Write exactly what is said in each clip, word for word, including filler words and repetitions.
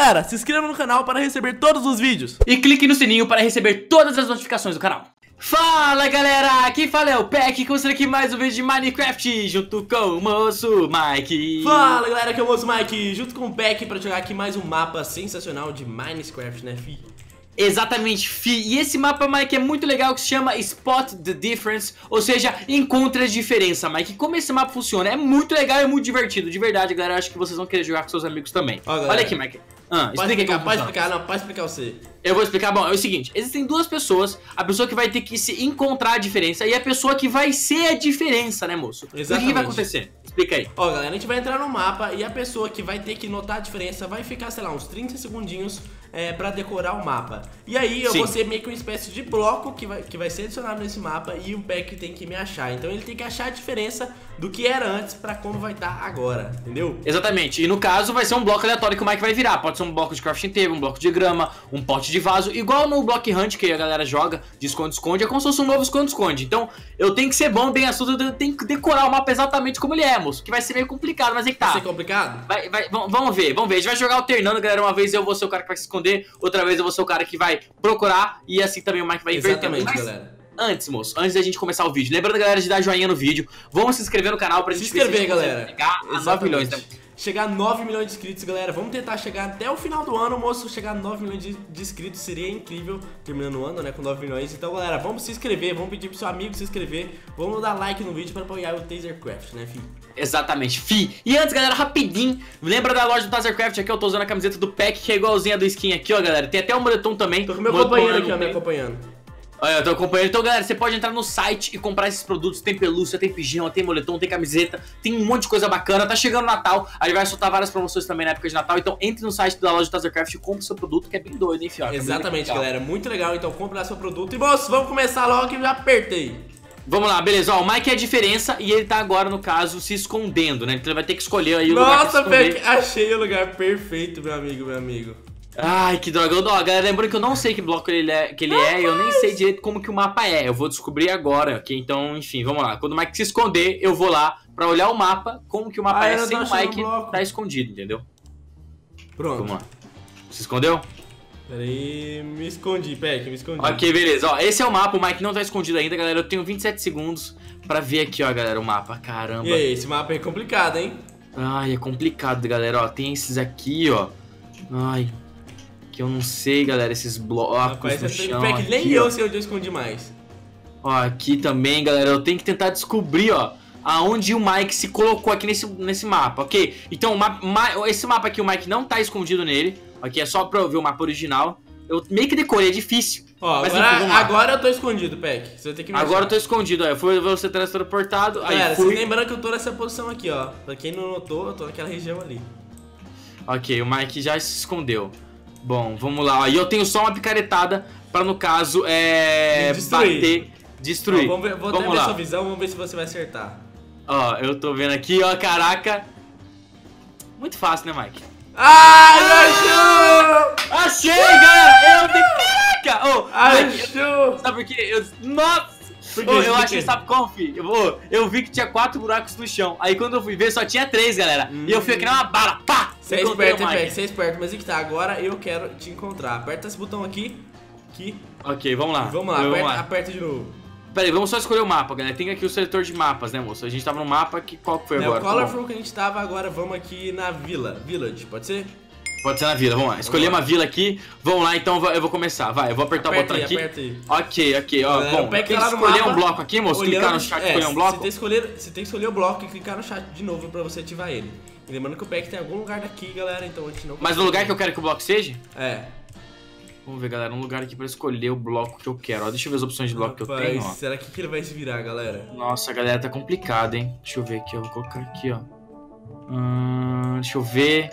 galera, se inscreva no canal para receber todos os vídeos. E clique no sininho para receber todas as notificações do canal. Fala galera, aqui fala é o Peck, começando aqui mais um vídeo de Minecraft junto com o moço Mike. Fala galera, aqui é o moço Mike, junto com o Peck para jogar aqui mais um mapa sensacional de Minecraft, né fi? Exatamente, fi. E esse mapa, Mike, é muito legal, que se chama Spot the Difference, ou seja, encontre a diferença, Mike. Como esse mapa funciona? É muito legal e muito divertido, de verdade, galera. Acho que vocês vão querer jogar com seus amigos também. Ó, olha aqui, Mike. Ah, pode explicar, pode explicar, não, pode explicar você. Eu vou explicar, bom, é o seguinte, existem duas pessoas, a pessoa que vai ter que se encontrar a diferença e a pessoa que vai ser a diferença, né, moço? Exatamente. O que, que vai acontecer? Explica aí. Ó, galera, a gente vai entrar no mapa e a pessoa que vai ter que notar a diferença vai ficar, sei lá, uns trinta segundinhos é, pra decorar o mapa. E aí eu Sim. vou ser meio que uma espécie de bloco que vai, que vai ser adicionado nesse mapa e o Peck tem que me achar. Então ele tem que achar a diferença do que era antes pra como vai estar agora, entendeu? Exatamente, e no caso vai ser um bloco aleatório que o Mike vai virar. Pode ser um bloco de crafting table, um bloco de grama, um pote de vaso, igual no Block Hunt que a galera joga de esconde-esconde, é como se fosse um novo esconde-esconde. Então eu tenho que ser bom, bem astuto, eu tenho que decorar o mapa exatamente como ele é, moço, que vai ser meio complicado, mas é que tá. Vai ser complicado? Vai, vai, vamos ver, vamos ver, a gente vai jogar alternando, galera. Uma vez eu vou ser o cara que vai se esconder, outra vez eu vou ser o cara que vai procurar, e assim também o Mike vai inverter. Exatamente, mas galera. Antes, moço, antes da gente começar o vídeo, lembrando, galera, de dar joinha no vídeo. Vamos se inscrever no canal pra Se gente inscrever, ver se galera. chegar a nove milhões, né? Chegar a nove milhões de inscritos, galera. Vamos tentar chegar até o final do ano, moço. Chegar a nove milhões de, de inscritos seria incrível. Terminando o ano, né, com nove milhões. Então, galera, vamos se inscrever. Vamos pedir pro seu amigo se inscrever. Vamos dar like no vídeo para apoiar o Tasercraft, né, filho? Exatamente, fi. E antes, galera, rapidinho, lembra da loja do Tasercraft? Aqui eu tô usando a camiseta do Peck, que é igualzinha do skin aqui, ó, galera. Tem até o moletom também. Tô com meu moletom companheiro aqui, ó, tem... me acompanhando. Olha, eu tô acompanhando. Então, galera, você pode entrar no site e comprar esses produtos. Tem pelúcia, tem pijama, tem moletom, tem camiseta, tem um monte de coisa bacana. Tá chegando o Natal, aí vai soltar várias promoções também na época de Natal. Então, entre no site da loja do Tasercraft e compre o seu produto, que é bem doido, hein, fioca? Exatamente, galera. Muito legal. Então, compre lá seu produto. E, moço, vamos começar logo que eu já apertei. Vamos lá, beleza. Ó, o Mike é a diferença e ele tá agora, no caso, se escondendo, né? Então ele vai ter que escolher aí o lugar pra se Nossa, esconder. Peck, achei o lugar perfeito, meu amigo, meu amigo. Ai, que droga. Ó, galera, lembrando que eu não sei que bloco ele é, que ele é, eu nem sei direito como que o mapa é. Eu vou descobrir agora, ok? Então, enfim, vamos lá. Quando o Mike se esconder, eu vou lá pra olhar o mapa, como que o mapa Ah, é eu sem não o achei Mike o bloco. tá escondido, entendeu? Pronto. Vamos lá. Se escondeu? Pera aí, me escondi, Peck, me escondi. Ok, beleza. Ó, esse é o mapa, o Mike não tá escondido ainda, galera. Eu tenho vinte e sete segundos pra ver aqui, ó, galera, o mapa. Caramba. E aí, esse mapa é complicado, hein? Ai, é complicado, galera. Ó, tem esses aqui, ó. Ai, que eu não sei, galera, esses blocos Rapaz, no você chão. Peck, nem aqui, eu ó. sei onde eu escondi mais. Ó, aqui também, galera, eu tenho que tentar descobrir, ó, aonde o Mike se colocou aqui nesse, nesse mapa, ok? Então, o mapa, ma, esse mapa aqui, o Mike não tá escondido nele, ok? É só pra eu ver o mapa original. Eu meio que decorei, é difícil. Ó, mas, agora, enfim, vamos lá. agora eu tô escondido, Peck. Você vai ter que me Agora achar. eu tô escondido, ó. Eu fui ver você teletransportado, aí Galera, fui... vocês lembrando que eu tô nessa posição aqui, ó. Pra quem não notou, eu tô naquela região ali. Ok, o Mike já se escondeu. Bom, vamos lá, ó. E eu tenho só uma picaretada pra, no caso, é... Destruir. bater, destruir. Ó, vamos ver, vou vamos até ver lá. sua visão, vamos ver se você vai acertar. Ó, eu tô vendo aqui, ó, caraca. Muito fácil, né, Mike? Ah, achou! Achei, galera! Eu tenho... Caraca! Ô, Mike, Achou! sabe por quê? Eu... Nossa! Por quê? Ô, eu Por achei, quê? sabe como, filho? Eu, vou- eu vi que tinha quatro buracos no chão. Aí quando eu fui ver, só tinha três, galera. Hum. E eu fui aqui uma bala, pá! Você é Encontrei esperto, o hein, Mike. Peck? Você é esperto, mas e que tá? Agora eu quero te encontrar. Aperta esse botão aqui. Aqui. Ok, vamos lá. E vamos lá, Vamos aperta, lá. aperta de novo. Pera aí, vamos só escolher o mapa, galera. Tem aqui o seletor de mapas, né, moço? A gente tava no mapa, que qual que foi É agora? o Colorful que a gente tava, agora vamos aqui na vila. Village, pode ser? Pode ser na vila, vamos lá. Escolhi Vamos lá. uma vila aqui. Vamos lá, então eu vou começar. Vai, eu vou apertar Aperta o aí, botão aqui. aperta aí. Ok, ok, ó. Galera, Bom, o Peck tem tá que lá no escolher mapa, um bloco aqui, moço. Clicar olhando- no chat, é, escolher um Você bloco. tem, que escolher, você tem que escolher o bloco e clicar no chat de novo pra você ativar ele. E lembrando que o Peck tem algum lugar daqui, galera, então a gente não... Mas no lugar que eu quero que o bloco seja? É. Vamos ver, galera, um lugar aqui pra escolher o bloco que eu quero. Ó, deixa eu ver as opções de bloco que eu Rapaz, tenho, ó. será que, que ele vai se virar, galera? Nossa, galera, tá complicado, hein? Deixa eu ver aqui, ó. Vou colocar aqui, ó. Hum, deixa eu ver.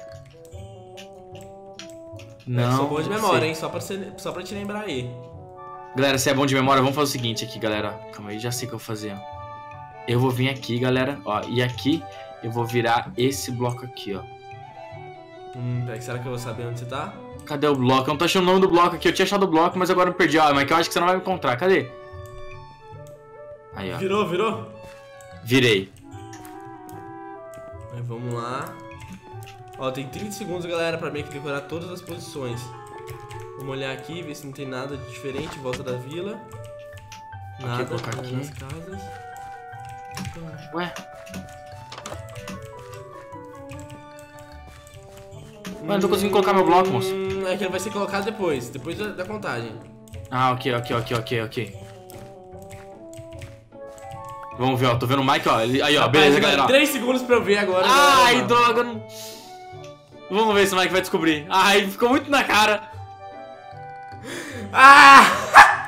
Não. Eu sou bom de não memória, sei. hein? Só pra, você, só pra te lembrar aí. Galera, se é bom de memória, vamos fazer o seguinte aqui, galera. Calma aí, já sei o que eu vou fazer, ó. Eu vou vir aqui, galera, ó. E aqui eu vou virar esse bloco aqui, ó. Hum, Peck, será que eu vou saber onde você tá? Cadê o bloco? Eu não tô achando o nome do bloco aqui. Eu tinha achado o bloco, mas agora eu perdi. Ó, mas que eu acho que você não vai me encontrar. Cadê? Aí, ó. Virou, virou? Virei. Aí, vamos lá. Ó, tem trinta segundos, galera, pra meio que decorar todas as posições. Vamos olhar aqui, ver se não tem nada de diferente. Volta da vila. Nada, Aqui, colocar nada aqui. nas casas. Ué? Mas não tô conseguindo colocar meu bloco, moço. Hum, é que ele vai ser colocado depois, depois da, da contagem. Ah, ok, ok, ok, ok, ok. Vamos ver, ó. Tô vendo o Mike, ó. Ele, aí, ó. Rapaz, Beleza, galera. Ó. três segundos pra eu ver agora. Ai, galera, droga. Não... Vamos ver se o Mike vai descobrir. Ai, ficou muito na cara. Ah!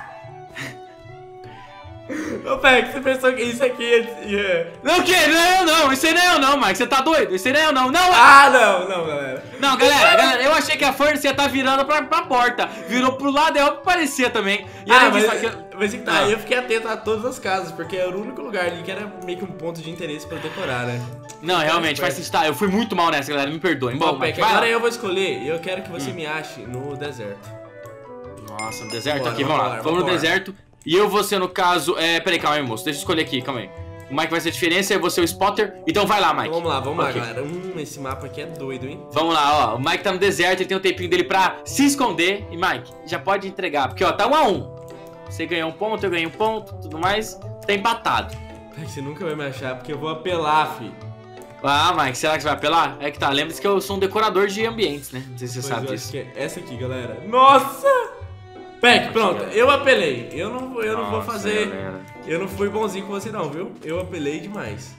Ô, Peck, você pensou que isso aqui ia... ia- Não, o quê? Não é eu não. Isso aí não é eu não, Mike. Você tá doido? Isso aí não é eu não. Não, é... Ah, não, não, galera. Não, galera, galera, eu achei que a Furnace ia tá virando pra, pra porta. Virou pro lado, é óbvio que parecia também. E Ah, além mas, disso, aqui... mas é que tá, Ah. eu fiquei atento a todas as casas, porque era o único lugar ali que era meio que um ponto de interesse pra eu decorar, né? Não, realmente, faz sentido. Tá, eu fui muito mal nessa, galera. Me perdoem. Bom, Bom, Peck, Mike, vai agora lá. eu vou escolher e eu quero que você Hum. me ache no deserto. Nossa, no deserto Bora, aqui, vamos vamos lá. embora, Vamos no vamos deserto. E eu vou ser, no caso... É, peraí, calma aí, moço. Deixa eu escolher aqui, calma aí. O Mike vai ser a diferença, eu vou ser o spotter. Então vai lá, Mike. Então, vamos lá, vamos Ok. lá, galera. Hum, esse mapa aqui é doido, hein? Vamos lá, ó. O Mike tá no deserto, ele tem o tempinho dele pra se esconder. E, Mike, já pode entregar. Porque, ó, tá um a um. Você ganhou um ponto, eu ganhei um ponto, tudo mais. Tá empatado. Peck, você nunca vai me achar, porque eu vou apelar, fi. Ah, Mike, será que você vai apelar? É que tá, lembre-se que eu sou um decorador de ambientes, né? Não sei se você Pois sabe eu acho disso. que é essa aqui, galera. Nossa! Peck, pronto, eu apelei. Eu não, eu não vou Nossa, fazer... galera. Eu não fui bonzinho com você não, viu? Eu apelei demais.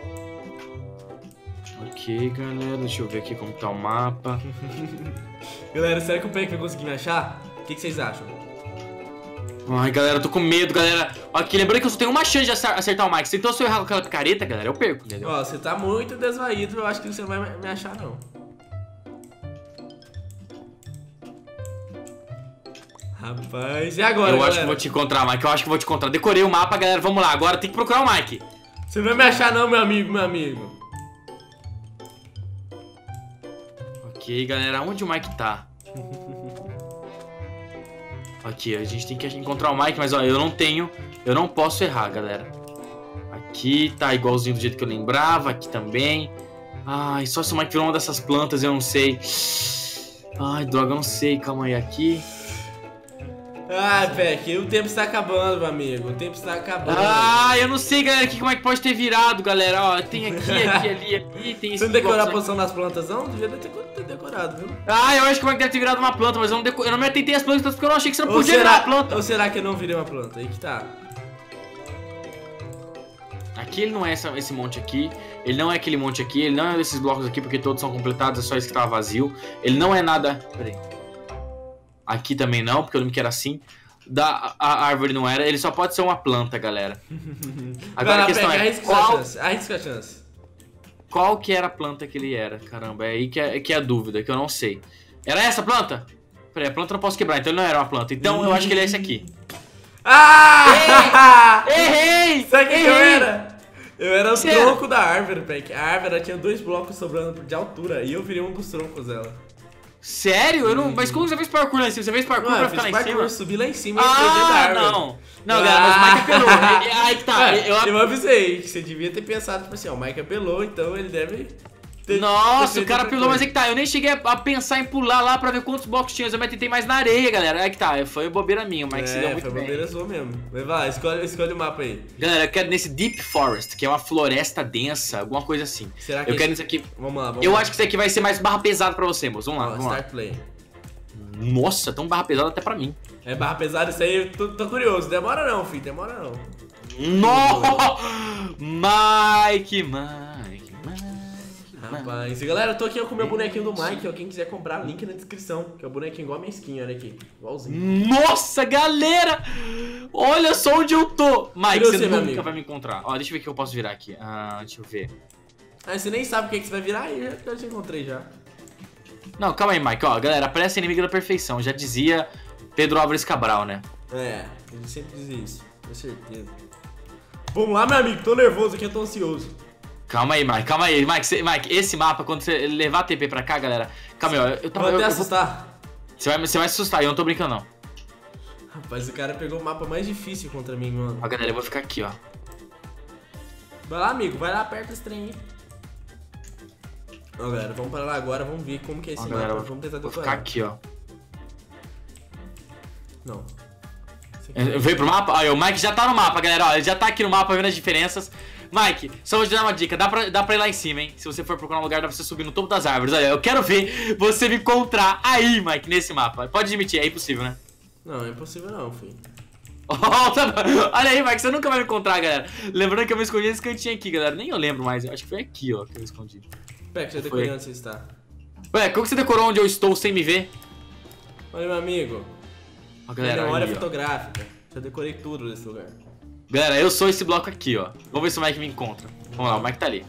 Ok, galera, deixa eu ver aqui como tá o mapa. Galera, será que o Peck vai conseguir me achar? O que, que vocês acham? Ai, galera, eu tô com medo, galera. Aqui, lembrando que eu só tenho uma chance de acer- acertar o Mike. Então se eu errar com aquela picareta, galera, eu perco, entendeu? Ó, você tá muito desvaído, eu acho que você não vai me- me achar não. Rapaz, e agora, eu galera? acho que vou te encontrar, Mike. Eu acho que vou te encontrar. Decorei o mapa, galera. Vamos lá. Agora tem que procurar o Mike. Você não vai me achar não, meu amigo, meu amigo. Ok, galera. Onde o Mike tá? Aqui, a gente tem que encontrar o Mike, mas ó, eu não tenho. Eu não posso errar, galera. Aqui tá igualzinho do jeito que eu lembrava. Aqui também. Ai, só se o Mike virou uma dessas plantas, eu não sei. Ai, droga, eu não sei. Calma aí, aqui. Ai, Peck, o tempo está acabando, meu amigo. O tempo está acabando. Ah, eu não sei, galera, que como é que pode ter virado, galera. Ó, tem aqui, aqui, ali, aqui, tem Você esse não decorou a bloco, né? posição das plantas, não? Devia ter, ter decorado, viu? Ah, eu acho que o Mike deve ter virado uma planta, mas eu não, deco... eu não me atentei às plantas porque eu não achei que você não Ou podia virar será, a planta. ou será que eu não virei uma planta? Aí que tá. Aqui ele não é essa, esse monte aqui, ele não é aquele monte aqui, ele não é esses blocos aqui porque todos são completados, é só esse que tava vazio. Ele não é nada... Peraí. Aqui também não, porque eu lembro que era assim. Da a, a árvore não era, ele só pode ser uma planta, galera. Agora Vai a questão Peck, é, arrisca sua qual, chance, arrisca a chance. qual que era a planta que ele era? Caramba, é aí que é, que é a dúvida, que eu não sei. Era essa a planta? Peraí, a planta eu não posso quebrar, então ele não era uma planta. Então eu acho que ele é esse aqui. Ah! Errei! Sabe o que, que eu Errei! era? Eu era o Você tronco da árvore, Peck. A árvore tinha dois blocos sobrando de altura e eu virei um dos troncos dela. Sério? Eu não... Mas como você fez parkour lá em cima? Você fez parkour Não, pra eu ficar fiz lá em parkour, cima? eu subi lá em cima e entrei dentro da Ah, árvore. não. Não, galera, mas o Mike apelou. Ele- Aí que tá. É, eu... eu avisei que você devia ter pensado, tipo assim, ó, o Mike apelou, então ele deve ter... ter Nossa, feito o cara outra apelou, mas coisa. é que tá. Eu nem cheguei a a pensar em pular lá pra ver quantos blocos tinha. Eu me tentei mais na areia, galera. É que tá. Foi bobeira minha. O Mike se deu É, muito foi bem. bobeira sua mesmo. Mas vai lá, escolhe, escolhe o mapa aí. Galera, eu quero nesse Deep Forest, que é uma floresta densa, alguma coisa assim. Será que Eu esse- quero nesse aqui. Vamos lá, vamos Eu lá. acho que isso aqui vai ser mais barra pesada pra você, moço. Vamos lá, Ó, vamos lá. start play. Nossa, tão barra pesada até pra mim. É barra pesada isso aí, eu tô, tô curioso. Demora não, filho, demora não. No! Mike, Mike, Mike. Rapaz, e galera, eu tô aqui com o meu bonequinho do Mike, ó. Quem quiser comprar, link na descrição. Que é o bonequinho igual a minha skin, olha aqui. Igualzinho. Nossa, galera! Olha só onde eu tô! Mike, Virou você você, meu nunca amigo. vai me encontrar. Ó, deixa eu ver o que eu posso virar aqui. Ah, deixa eu ver. Ah, você nem sabe o que, que você vai virar aí, já, já te encontrei já. Não, calma aí, Mike. Ó, galera, parece inimigo da perfeição. Já dizia Pedro Álvares Cabral, né? É, ele sempre diz isso, com certeza. Vamos lá, meu amigo, tô nervoso aqui, eu tô ansioso. Calma aí, Mike. Calma aí. Mike, cê- Mike, esse mapa, quando você levar a T P pra cá, galera... Calma aí, ó. Eu tava... Vou eu- até eu vou- assustar. Você vai, você vai se assustar, eu não tô brincando, não. Rapaz, o cara pegou o mapa mais difícil contra mim, mano. Ó, galera, eu vou ficar aqui, ó. Vai lá, amigo, vai lá, aperta esse trem aí. Ó, galera, vamos para lá agora, vamos ver como que é esse Ó, mapa. galera, Vamos tentar Vou decorar. ficar aqui, ó. Não. Eu veio pro mapa? Ó, o Mike já tá no mapa, galera. Ó, ele já tá aqui no mapa vendo as diferenças. Mike, só vou te dar uma dica. Dá pra, dá pra ir lá em cima, hein? Se você for procurar um lugar, dá pra você subir no topo das árvores. Olha, eu quero ver você me encontrar aí, Mike, nesse mapa. Pode admitir, é impossível, né? Não, é impossível não, filho. Olha aí, Mike, você nunca vai me encontrar, galera. Lembrando que eu me escondi nesse cantinho aqui, galera. Nem eu lembro mais. Eu acho que foi aqui, ó, que eu me escondi. Pera, que já decorei onde você está. Ué, como que você decorou onde eu estou sem me ver? Olha, meu amigo. Ó, Minha galera, memória aí, ó. fotográfica. Já decorei tudo nesse lugar. Galera, eu sou esse bloco aqui, ó. Vamos ver se o Mike me encontra. Vamos lá, o Mike tá ali.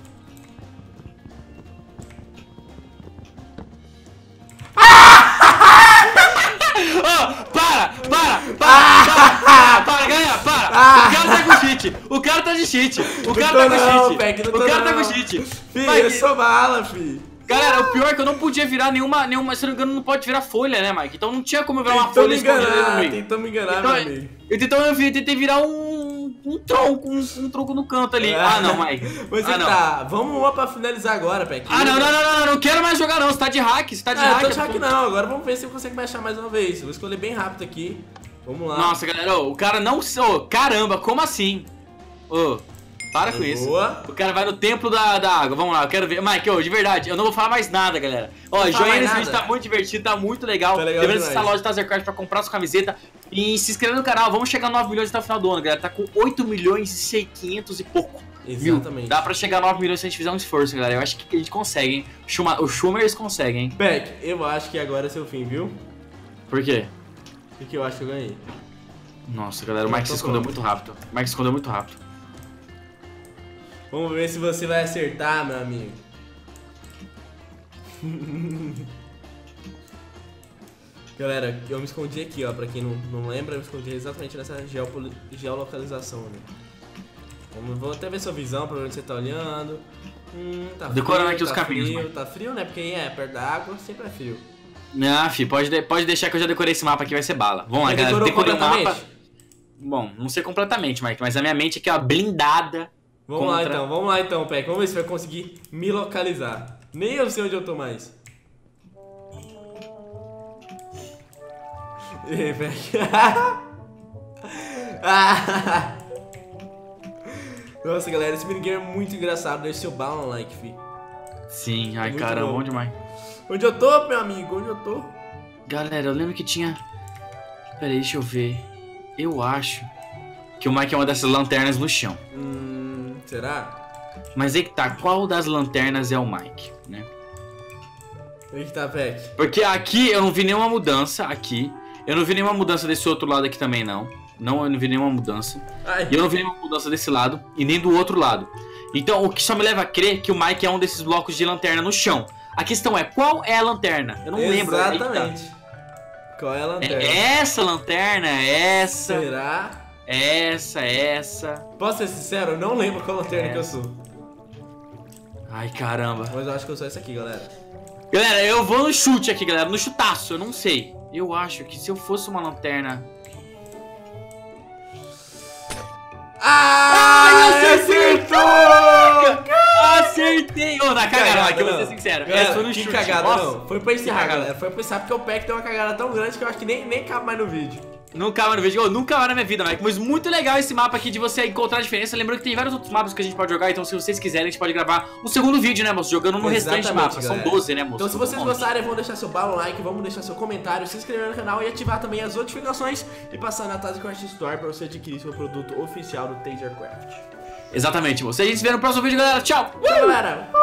Oh, para, para, para, para, para, para, galera, para. O cara tá com cheat, o cara tá de cheat, o cara tá com cheat, o cara tá com cheat. Filho, eu sou bala, filho. Galera, o pior é que eu não podia virar nenhuma, nenhuma, se não me engano, não pode virar folha, né, Mike? Então não tinha como eu virar uma folha escondida no meio. Tentou me enganar, Então, meu amigo. Então eu vi- tentei virar um, um tronco, um, um tronco no canto ali. Ah, não, Mike. Mas ah, é que tá, vamos uma pra finalizar agora, Peck. Ah, não, não, não, não, não, não quero mais jogar não, você tá de hack, você tá de Ah, hack. eu tô de hack não, agora vamos ver se eu consigo me achar mais uma vez. Eu vou escolher bem rápido aqui. Vamos lá. Nossa, galera, ô, o cara não... Ô, caramba, como assim? Ô, para com isso. Boa. O cara vai no templo da, da água, vamos lá, eu quero ver. Mike, ô, de verdade, eu não vou falar mais nada, galera. Ó, Não fala joinha mais nesse nada. vídeo tá muito divertido, tá muito legal. Tá legal Lembrando que demais. essa loja Tazercard pra comprar sua camiseta. E se inscreva no canal, vamos chegar a nove milhões até o final do ano, galera. Tá com oito milhões e quinhentos e pouco. Exatamente. Mil. Dá pra chegar a nove milhões se a gente fizer um esforço, galera. Eu acho que a gente consegue, hein. O Schumer, o Schumer eles conseguem, hein. Peck, eu acho que agora é seu fim, viu? Por quê? Porque eu acho que eu ganhei. Nossa, galera, o Eu Mike tô se escondeu pronto. muito rápido. O Mike se escondeu muito rápido. Vamos ver se você vai acertar, meu amigo. Galera, eu me escondi aqui, ó. Pra quem não, não lembra, eu me escondi exatamente nessa geopoli- geolocalização, né? Vamos, vou até ver sua visão, pra onde você tá olhando. Hum, tá Decorando frio, aqui os tá caminhos, frio, mano. tá frio, né? Porque é perto da água, sempre é frio. Ah, fi, pode, de- pode deixar que eu já decorei esse mapa aqui, vai ser bala. Vamos lá, Já galera, decorou decorei o mapa. completamente? Bom, não sei completamente, Mike, mas a minha mente aqui, ó, blindada. Vamos lá contra- então, vamos lá então, Peck. Vamos ver se vai conseguir me localizar. Nem eu sei onde eu tô mais. E aí, Peck? Ah. Nossa, galera, esse minigame é muito engraçado. Deixa seu bala no like, fi. Sim, ai Muito caramba, bom. bom demais. Onde eu tô, meu amigo? Onde eu tô? Galera, eu lembro que tinha... Pera aí, deixa eu ver. Eu acho que o Mike é uma dessas lanternas no chão. Hum, será? Mas aí que tá, qual das lanternas é o Mike, né? Aí que tá, Peck. Porque aqui eu não vi nenhuma mudança, aqui. Eu não vi nenhuma mudança desse outro lado aqui também, não. Não, eu não vi nenhuma mudança. Ai. E eu não vi nenhuma mudança desse lado e nem do outro lado. Então, o que só me leva a crer que o Mike é um desses blocos de lanterna no chão. A questão é, qual é a lanterna? Eu não lembro. aí que tá. Exatamente. Qual é a lanterna? É essa lanterna, é essa, Será? essa, essa. Posso ser sincero? Eu não lembro qual lanterna É. que eu sou. Ai, caramba. Mas eu acho que eu sou essa aqui, galera. Galera, eu vou no chute aqui, galera, no chutaço, eu não sei. Eu acho que se eu fosse uma lanterna... Ah, Ai, acertou! Acertei! Ô, na cagada, Mike, eu vou ser sincero. Galera, Essa foi no que chute. cagada, Nossa, não. Foi pra encerrar, cagada. galera. Foi pra encerrar porque o Peck tem uma cagada tão grande que eu acho que nem, nem cabe mais no vídeo. Nunca mais no vídeo, oh, nunca mais na minha vida, Mike. Mas muito legal esse mapa aqui de você encontrar a diferença. Lembrando que tem vários outros mapas que a gente pode jogar. Então, se vocês quiserem, a gente pode gravar um segundo vídeo, né, moço? Jogando no restante Exatamente, mapa. São galera. doze, né, moço? Então, se vocês Bom, gostarem, vão deixar seu bala, like, vamos deixar seu comentário, se inscrever no canal e ativar também as notificações e passar na Tazercraft Store pra você adquirir seu produto oficial do Tazercraft. Exatamente, moço. A gente se vê no próximo vídeo, galera. Tchau! Tchau, galera!